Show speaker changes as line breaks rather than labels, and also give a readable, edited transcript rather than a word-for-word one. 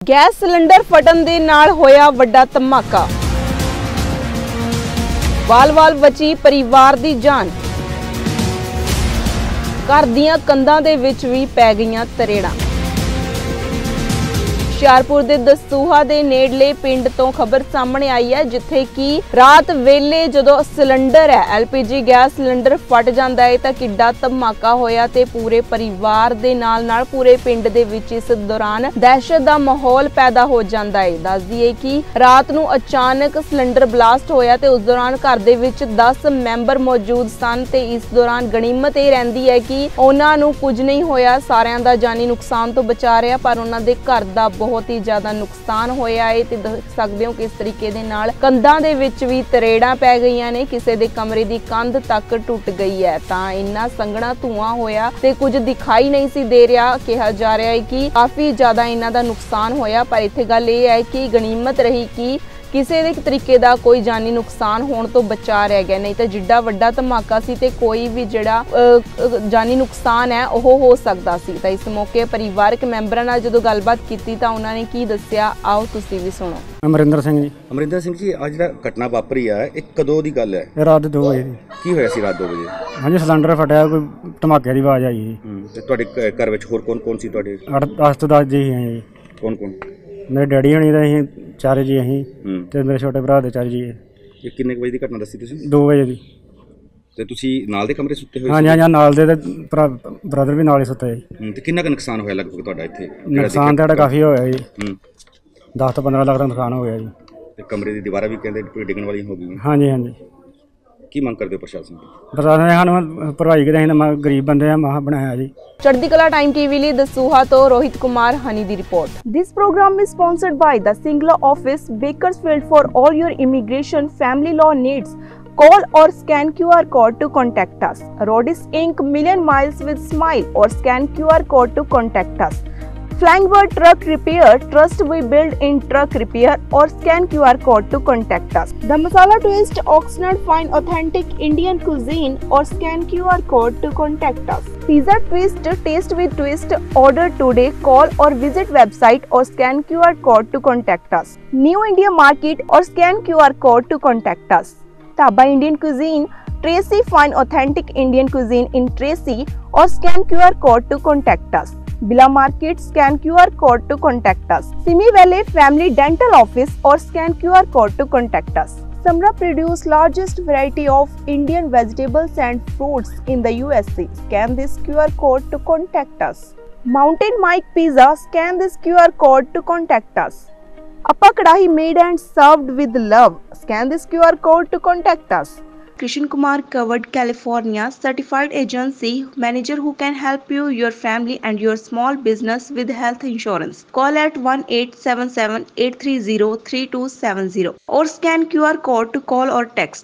Gas cylinder फटन दे नाल होया वड्डा धमाका। वाल-वाल बची परिवार दी जान। घर दीआं कंधां दे विच भी पै गईआं तरेड़ां। हुशियारपुर दे दसूहा दे नेड़ले पिंड तो खबर सामने आई है, जिथे कि रात वेले जदों सिलेंडर है LPG गैस सिलेंडर फट जाता है तो किड्डा धमाका होया ते पूरे परिवार दे नाल पूरे पिंड दे विच इस दौरान दहशत दा माहौल पैदा हो जाता है। दस दईए कि रात नूं अचानक सिलेंडर ब्लास्ट होया ते उस दौरान घर दे विच 10 मैंबर मौजूद सन ते इस दौरान गनीमत ये रहिंदी है कि उन्हां नूं कुछ नहीं होया, सारिआं दा जानी नुकसान तो बचा रहा, पर उन्हां दे घर दा बहुत ही ज्यादा नुकसान होया है। ते देख सकदे हो किस तरीके दे नाल कंधां दे विच भी तरेड़ां पै गईआं ने, किसे दे कमरे दी कंध तक टुट गई है। तां इन्ना संघना धुआं होया ते कुछ दिखाई नहीं सी दे रहा। कहा जा रहा है कि काफी ज्यादा इन्हां दा नुकसान होया, पर इत्थे गल ये है कि गनीमत रही कि किसी भी तरीके का कोई जानी नुकसान होने तो बचा रह गया, नहीं तो जिड्डा वड्डा धमाका सी ते कोई भी जिहड़ा जानी नुकसान है वह हो सकता सी। तो इस मौके परिवारक मैंबरां नाल जदों गलबात कीती तां उन्हां ने की दस्सिया, आओ तुसीं भी सुणो।
अमरिंदर सिंह जी।
अमरिंदर सिंह जी, आज जिहड़ा घटना वापरी है एक कदों दी गल है?
रात 2 बजे
की होया सी रात 2 बजे?
हाँ जी, सिलेंडर फटिया, कोई धमाके की आवाज़ आई जी।
ते तुहाडे घर विच होर कौन सी तुहाडे?
10 तो 10 जी हैं जी।
कौन?
मेरे डैडी हनी ते असीं 4 जी असीं ते मेरे छोटे भरा दे 4 जी।
ये किन्ने बजे दी घटना दस्सी तुसीं?
2 बजे दी।
ते तुसीं नाल दे कमरे सुत्ते होए?
हाँ जी हाँ, नाल दे ब्रदर भी नाल ही सुत्ते जी।
ते किन्ना क नुकसान होया लगभग तुहाडा इत्थे?
नुकसान तो काफ़ी होया जी, 10 तो 15 लाख का नुकसान हो गया जी।
ते कमरे दी दीवारां भी कहंदे डिगण वाली हो गई।
हाँ जी हाँ जी।
की मंग करदे हो प्रशासन तो?
प्रशासन ने सानूं भरवाई के गरीब बंदे आ महा बनाया जी।
चढ़दी कला टाइम टीवी लिए दसूहा तो रोहित कुमार हनी दी रिपोर्ट। This program is sponsored by the Singla office, Bakersfield. For all your immigration family law needs, call or scan QR code to contact us. Rodis Inc. Million Miles with Smile, or scan QR code to contact us. Flying Bird Truck Repair, trust we build in truck repair, or scan QR code to contact us. The Masala Twist, Oxnard Fine Authentic Indian Cuisine, or scan QR code to contact us. Pizza Twist, Taste with Twist, order today, call or visit website or scan QR code to contact us. New India Market, or scan QR code to contact us. Taba Indian Cuisine, Tracy Fine Authentic Indian Cuisine in Tracy, or scan QR code to contact us. Bila Market, scan QR code to contact us. Simi Valley Family Dental Office, or scan QR code to contact us. Samra produce largest variety of Indian vegetables and fruits in the USA. Scan this QR code to contact us. Mountain Mike Pizza, scan this QR code to contact us. Appa Kadahi made and served with love. Scan this QR code to contact us. Krishan Kumar Covered California certified agency manager who can help you, your family and your small business with health insurance. Call at 1-877-830-3270 or scan QR code to call or text.